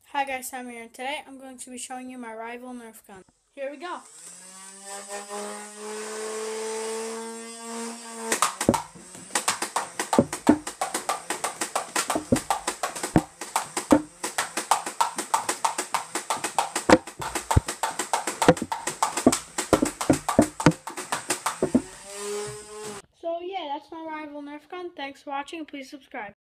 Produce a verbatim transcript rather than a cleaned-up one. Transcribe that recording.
Hi guys, Sam here, and today I'm going to be showing you my rival nerf gun. Here we go. So yeah, that's my rival nerf gun. Thanks for watching, and please subscribe.